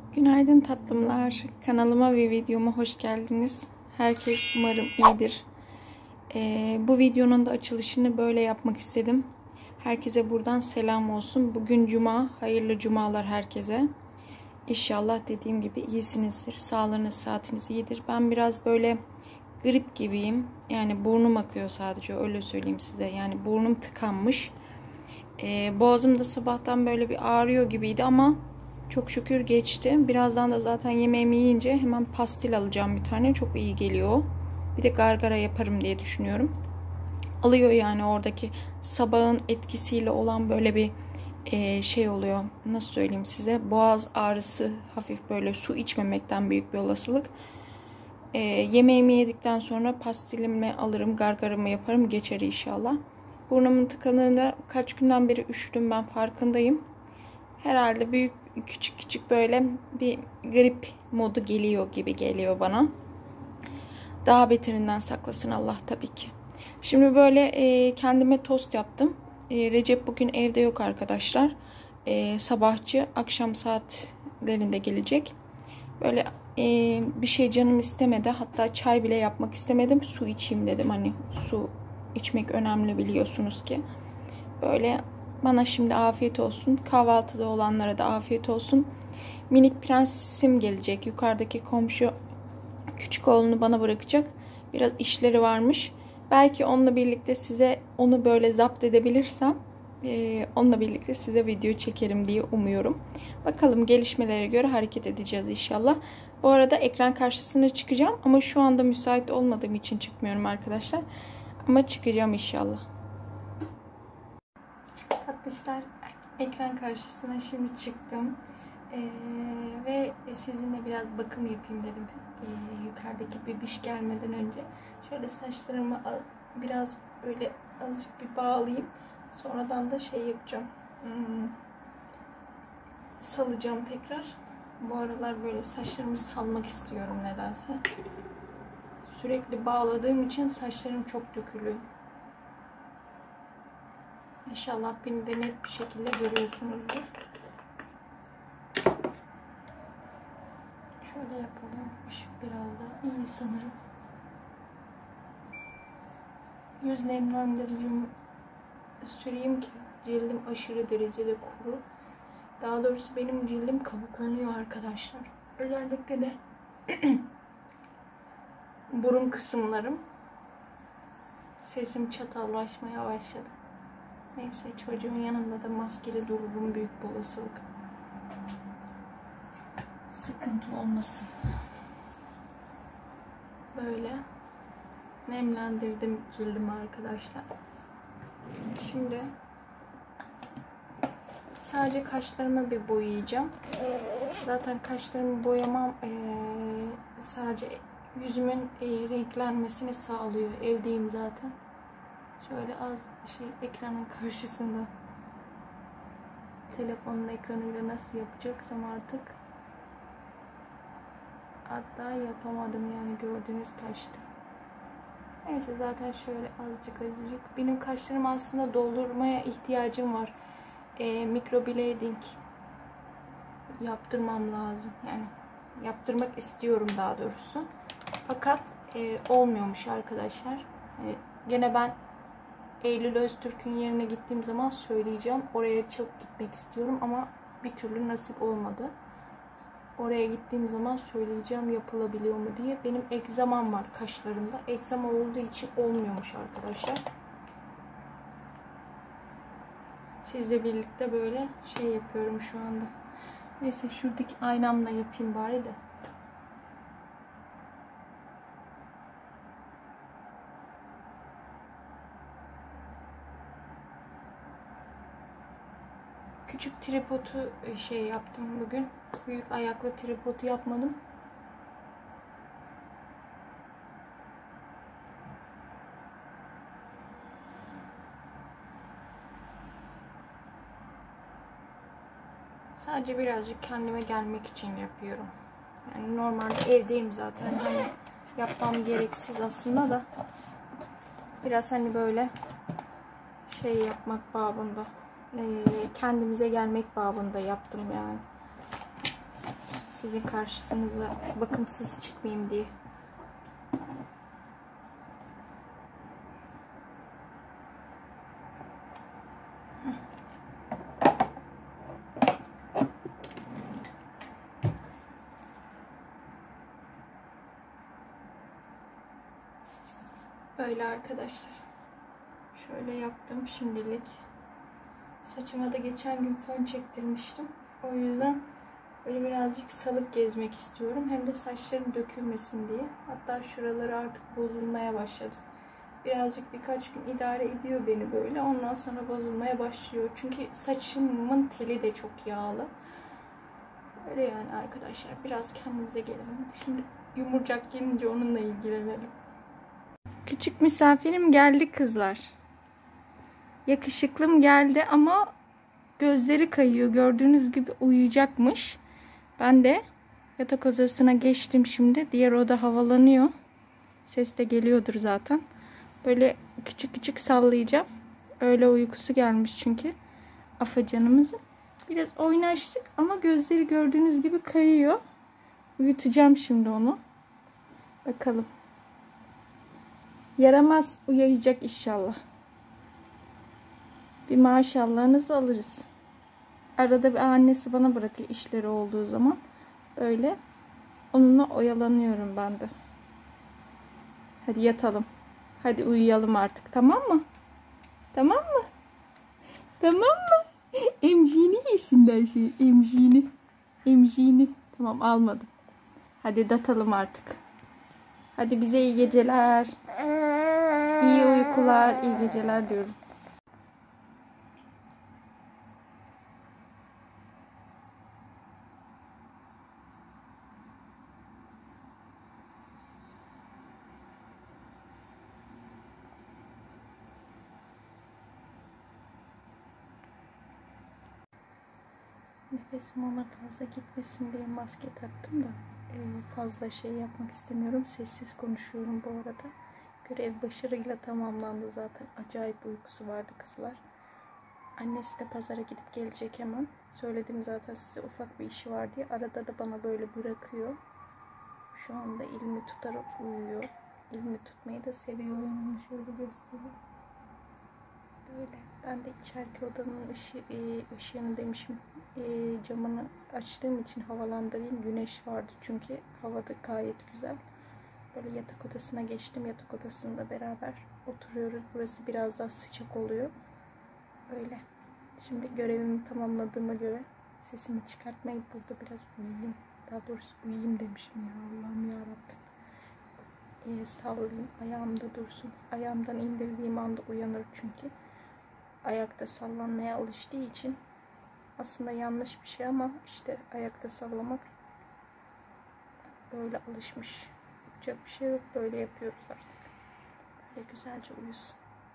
Günaydın tatlımlar. Kanalıma ve videoma hoş geldiniz. Herkes umarım iyidir. Bu videonun da açılışını böyle yapmak istedim. Herkese buradan selam olsun. Bugün cuma. Hayırlı cumalar herkese. İnşallah dediğim gibi iyisinizdir. Sağlığınız, saatiniz iyidir. Ben biraz böyle grip gibiyim. Yani burnum akıyor sadece. Öyle söyleyeyim size. Yani burnum tıkanmış. Boğazım da sabahtan böyle bir ağrıyor gibiydi ama çok şükür geçti. Birazdan da zaten yemeğimi yiyince hemen pastil alacağım bir tane. Çok iyi geliyor. Bir de gargara yaparım diye düşünüyorum. Alıyor yani oradaki sabahın etkisiyle olan böyle bir şey oluyor. Nasıl söyleyeyim size? Boğaz ağrısı, hafif böyle su içmemekten büyük bir olasılık. Yemeğimi yedikten sonra pastilimi alırım, gargaramı yaparım. Geçer inşallah. Burnumun tıkanığında kaç günden beri üşüdüm, ben farkındayım. Herhalde büyük küçük böyle bir grip modu geliyor gibi geliyor bana. Daha beterinden saklasın Allah tabii ki. Şimdi böyle kendime tost yaptım. Recep bugün evde yok arkadaşlar. Sabahçı, akşam saatlerinde gelecek. Böyle bir şey canım istemedi. Hatta çay bile yapmak istemedim. Su içeyim dedim. Hani su içmek önemli biliyorsunuz ki. Böyle bana şimdi afiyet olsun. Kahvaltıda olanlara da afiyet olsun. Minik prensesim gelecek. Yukarıdaki komşu küçük oğlunu bana bırakacak. Biraz işleri varmış. Belki onunla birlikte size onu böyle zapt edebilirsem onunla birlikte size video çekerim diye umuyorum. Bakalım gelişmelere göre hareket edeceğiz inşallah. Bu arada ekran karşısına çıkacağım ama şu anda müsait olmadığım için çıkmıyorum arkadaşlar. Ama çıkacağım inşallah. Tatlışlar, ekran karşısına şimdi çıktım. Ve sizinle biraz bakım yapayım dedim. Yukarıdaki bebiş gelmeden önce. Şöyle saçlarımı biraz böyle azıcık bir bağlayayım. Sonradan da şey yapacağım. Salacağım tekrar. Bu aralar böyle saçlarımı salmak istiyorum nedense. Sürekli bağladığım için saçlarım çok dökülüyor. İnşallah beni de net bir şekilde görüyorsunuzdur. Şöyle yapalım. Işık biraz daha iyi sanırım. Yüz nemlendiricimi süreyim ki cildim aşırı derecede kuru. Daha doğrusu benim cildim kabuklanıyor arkadaşlar. Özellikle de burun kısımlarım. Sesim çatallaşmaya başladı. Neyse, çocuğun yanında da maskeli dururum büyük bir olasılık. Sıkıntı olmasın. Böyle nemlendirdim cildimi arkadaşlar. Şimdi sadece kaşlarımı bir boyayacağım. Zaten kaşlarımı boyamam sadece yüzümün renklenmesini sağlıyor. Evdeyim zaten. Şöyle az bir şey ekranın karşısında. Telefonun ekranıyla nasıl yapacaksam artık. Hatta yapamadım yani, gördüğünüz taştı. Neyse, zaten şöyle azıcık. Benim kaşlarım aslında doldurmaya ihtiyacım var. Microblading yaptırmam lazım. Yani yaptırmak istiyorum daha doğrusu. Fakat olmuyormuş arkadaşlar. Yani gene ben Eylül Öztürk'ün yerine gittiğim zaman söyleyeceğim. Oraya çok gitmek istiyorum ama bir türlü nasip olmadı. Oraya gittiğim zaman söyleyeceğim yapılabiliyor mu diye. Benim egzamam var kaşlarımda. Egzama olduğu için olmuyormuş arkadaşlar. Sizle birlikte böyle şey yapıyorum şu anda. Neyse, şuradaki aynamla yapayım bari de. Küçük tripodu şey yaptım bugün. Büyük ayaklı tripodu yapmadım. Sadece birazcık kendime gelmek için yapıyorum. Yani normalde evdeyim zaten. Hani yapmam gereksiz aslında da. Biraz hani böyle şey yapmak babında. Kendimize gelmek babında yaptım yani. Sizin karşınıza bakımsız çıkmayayım diye. Böyle arkadaşlar. Şöyle yaptım şimdilik. Saçıma da geçen gün fön çektirmiştim. O yüzden böyle birazcık salık gezmek istiyorum. Hem de saçlarım dökülmesin diye. Hatta şuraları artık bozulmaya başladı. Birazcık birkaç gün idare ediyor beni böyle. Ondan sonra bozulmaya başlıyor. Çünkü saçımın teli de çok yağlı. Öyle yani arkadaşlar. Biraz kendimize gelelim. Şimdi yumurcak gelince onunla ilgilenelim. Küçük misafirim geldi kızlar. Yakışıklım geldi ama gözleri kayıyor. Gördüğünüz gibi uyuyacakmış. Ben de yatak odasına geçtim şimdi. Diğer oda havalanıyor. Ses de geliyordur zaten. Böyle küçük küçük sallayacağım. Öğle uykusu gelmiş çünkü. Afacanımızın. Biraz oynaştık ama gözleri gördüğünüz gibi kayıyor. Uyutacağım şimdi onu. Bakalım. Yaramaz uyuyacak inşallah. Bir maşallahınızı alırız. Arada bir annesi bana bırakıyor işleri olduğu zaman. Böyle onunla oyalanıyorum ben de. Hadi yatalım. Hadi uyuyalım artık. Tamam mı? Tamam mı? Tamam mı? Emziğini yesinler şey. Emziğini. Emziğini. Tamam almadım. Hadi yatalım artık. Hadi bize iyi geceler. İyi uykular. İyi geceler diyorum. Nefesim ona fazla gitmesin diye maske taktım da fazla şey yapmak istemiyorum. Sessiz konuşuyorum bu arada. Görev başarıyla tamamlandı zaten. Acayip uykusu vardı kızlar. Annesi de pazara gidip gelecek hemen. Söyledim zaten size ufak bir işi var diye. Arada da bana böyle bırakıyor. Şu anda elimi tutarak uyuyor. Elimi tutmayı da seviyorum. Şöyle göstereyim. Böyle. Ben de içeriki odanın ışığını demişim. Camını açtığım için havalandırayım. Güneş vardı çünkü havada gayet güzel. Böyle yatak odasına geçtim. Yatak odasında beraber oturuyoruz. Burası biraz daha sıcak oluyor. Öyle. Şimdi görevimi tamamladığıma göre sesimi çıkartmayıp burada biraz uyuyayım. Daha doğrusu uyuyayım demişim ya. Allah'ım yarabbim. Sallayayım. Ayağımda dursun. Ayağımdan indirdiğim anda uyanır çünkü. Ayakta sallanmaya alıştığı için aslında yanlış bir şey ama işte ayakta sallamak böyle alışmış. Yapacak bir şey yok. Böyle yapıyoruz artık. Böyle güzelce uyusun.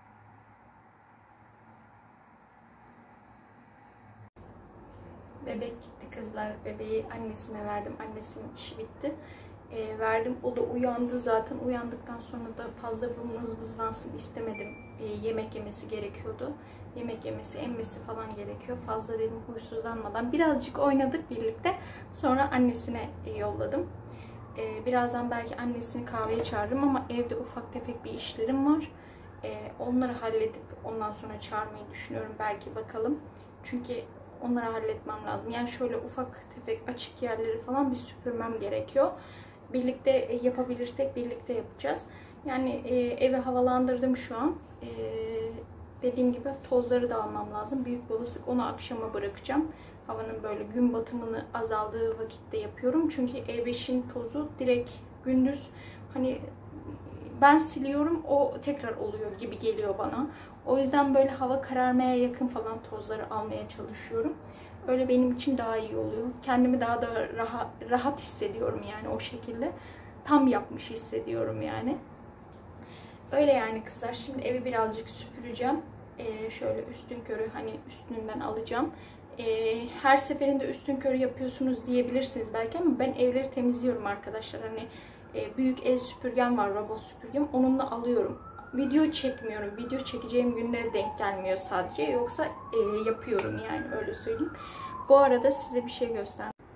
Bebek gitti kızlar. Bebeği annesine verdim. Annesinin işi bitti. Verdim. O da uyandı zaten. Uyandıktan sonra da fazla vızlansın istemedim. Yemek yemesi gerekiyordu. Yemek yemesi, emmesi falan gerekiyor. Fazla dedim huysuzlanmadan. Birazcık oynadık birlikte. Sonra annesine yolladım. Birazdan belki annesini kahveye çağırırım ama evde ufak tefek bir işlerim var. Onları halledip ondan sonra çağırmayı düşünüyorum. Belki bakalım. Çünkü onları halletmem lazım. Yani şöyle ufak tefek açık yerleri falan bir süpürmem gerekiyor. Birlikte yapabilirsek birlikte yapacağız. Yani evi havalandırdım şu an. Dediğim gibi tozları da almam lazım. Büyük bir olasılık onu akşama bırakacağım. Havanın böyle gün batımını azaldığı vakitte yapıyorum. Çünkü E5'in tozu direkt gündüz hani ben siliyorum o tekrar oluyor gibi geliyor bana. O yüzden böyle hava kararmaya yakın falan tozları almaya çalışıyorum. Öyle benim için daha iyi oluyor. Kendimi daha da rahat hissediyorum yani o şekilde. Tam yapmış hissediyorum yani. Öyle yani kızlar. Şimdi evi birazcık süpüreceğim. Şöyle üstünkörü hani üstünden alacağım. Her seferinde üstünkörü yapıyorsunuz diyebilirsiniz belki ama ben evleri temizliyorum arkadaşlar. Hani büyük el süpürgem var, robot süpürgem. Onunla alıyorum. Video çekmiyorum. Video çekeceğim günlere denk gelmiyor sadece. Yoksa yapıyorum yani öyle söyleyeyim. Bu arada size bir şey göstereyim.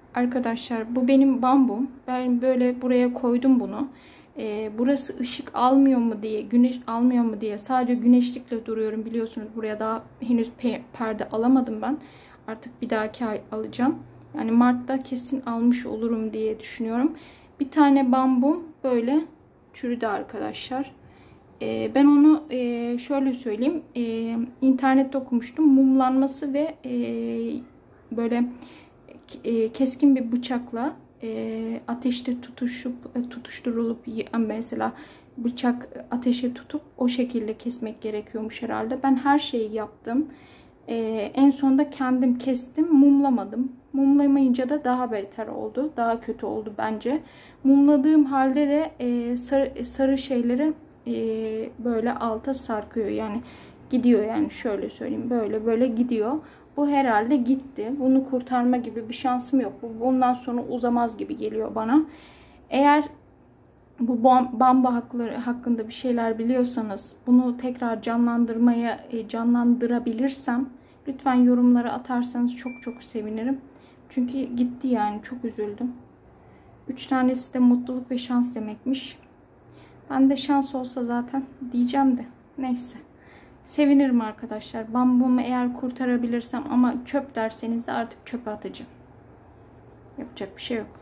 Arkadaşlar bu benim bambum. Ben böyle buraya koydum bunu. Burası ışık almıyor mu diye, güneş almıyor mu diye sadece güneşlikle duruyorum. Biliyorsunuz buraya daha henüz perde alamadım ben. Artık bir dahaki ay alacağım. Yani Mart'ta kesin almış olurum diye düşünüyorum. Bir tane bambum böyle çürüdü arkadaşlar. Ben onu şöyle söyleyeyim. İnternette okumuştum. Mumlanması ve böyle keskin bir bıçakla ateşte tutuşturulup mesela bıçak ateşe tutup o şekilde kesmek gerekiyormuş herhalde. Ben her şeyi yaptım. En sonunda kendim kestim. Mumlamadım. Mumlamayınca da daha beter oldu. Daha kötü oldu bence. Mumladığım halde de sarı şeyleri böyle alta sarkıyor. Yani gidiyor, yani şöyle söyleyeyim. Böyle gidiyor. Bu herhalde gitti. Bunu kurtarma gibi bir şansım yok. Bundan sonra uzamaz gibi geliyor bana. Eğer bu bamba hakkında bir şeyler biliyorsanız, bunu tekrar canlandırabilirsem lütfen yorumlara atarsanız çok sevinirim. Çünkü gitti, yani çok üzüldüm. 3 tanesi de mutluluk ve şans demekmiş. Ben de şans olsa zaten diyeceğim de neyse. Sevinirim arkadaşlar. Bambumu eğer kurtarabilirsem, ama çöp derseniz de artık çöpe atacağım. Yapacak bir şey yok.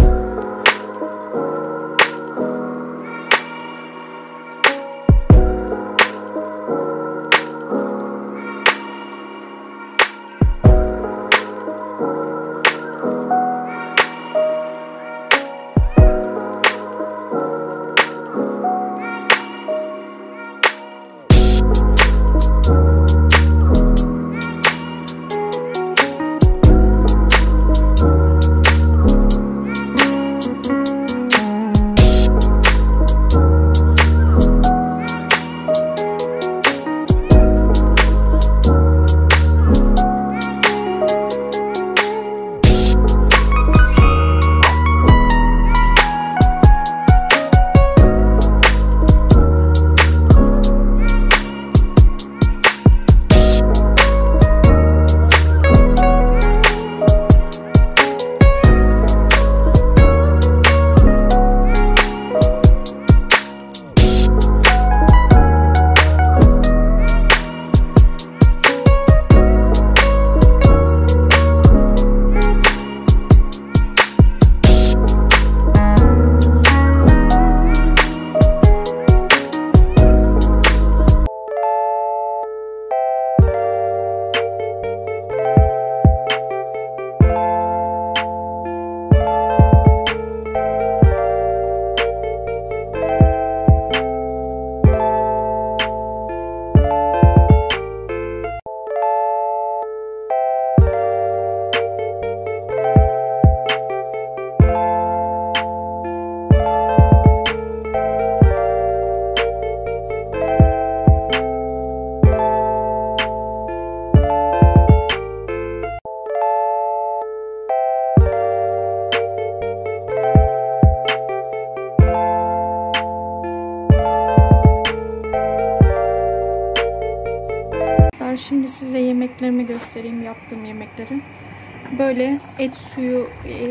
Şimdi size yemeklerimi göstereyim, yaptığım yemekleri. Böyle et suyu,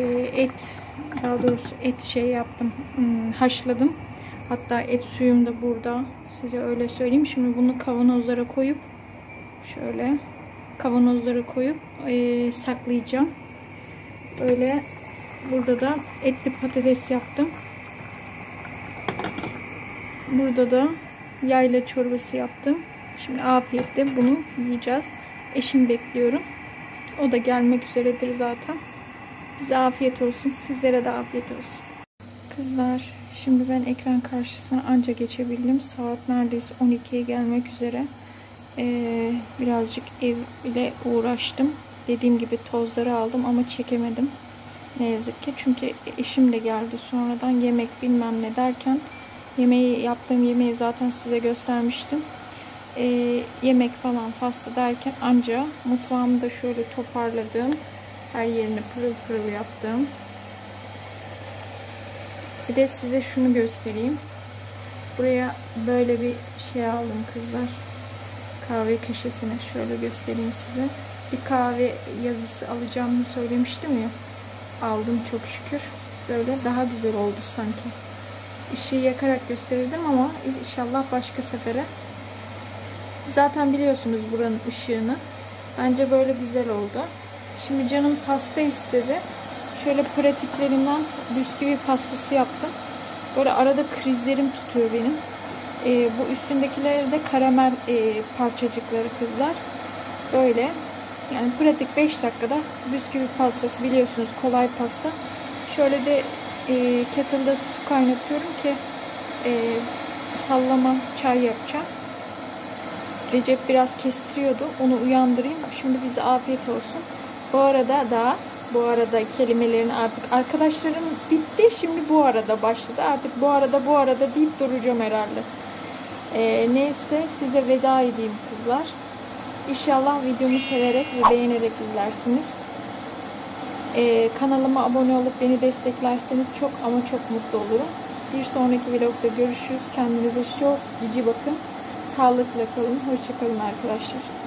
daha doğrusu et yaptım, haşladım. Hatta et suyum da burada, size öyle söyleyeyim. Şimdi bunu kavanozlara koyup, şöyle kavanozlara koyup saklayacağım. Böyle burada da etli patates yaptım. Burada da yayla çorbası yaptım. Şimdi afiyetle bunu yiyeceğiz. Eşimi bekliyorum. O da gelmek üzeredir zaten. Bize afiyet olsun. Sizlere de afiyet olsun. Kızlar, şimdi ben ekran karşısına anca geçebildim. Saat neredeyse 12'ye gelmek üzere. Birazcık ev ile uğraştım. Dediğim gibi tozları aldım ama çekemedim. Ne yazık ki. Çünkü eşim de geldi sonradan, yemek bilmem ne derken. Yaptığım yemeği zaten size göstermiştim. Yemek falan faslı derken anca mutfağımı da şöyle toparladım. Her yerini pırıl pırıl yaptım. Bir de size şunu göstereyim. Buraya böyle bir şey aldım kızlar. Kahve köşesine şöyle göstereyim size. Bir kahve yazısı alacağımı söylemiştim ya. aldım çok şükür. Böyle daha güzel oldu sanki. Işığı yakarak gösterirdim ama inşallah başka sefere. Zaten biliyorsunuz buranın ışığını. Bence böyle güzel oldu. Şimdi canım pasta istedi. Şöyle pratiklerinden bisküvi pastası yaptım. Böyle arada krizlerim tutuyor benim. Bu üstündekileri de karamel parçacıkları kızlar. Böyle. Yani pratik 5 dakikada bisküvi pastası, biliyorsunuz kolay pasta. Şöyle de kettle'da su kaynatıyorum ki sallama çay yapacağım. Recep biraz kestiriyordu. Onu uyandırayım. Şimdi bize afiyet olsun. Bu arada kelimelerin artık arkadaşlarım bitti. Şimdi bu arada başladı. Artık bu arada deyip duracağım herhalde. Neyse size veda edeyim kızlar. İnşallah videomu severek ve beğenerek izlersiniz. Kanalıma abone olup beni desteklerseniz çok ama çok mutlu olurum. Bir sonraki vlogda görüşürüz. Kendinize çok cici bakın. Sağlıkla kalın. Hoşça kalın arkadaşlar.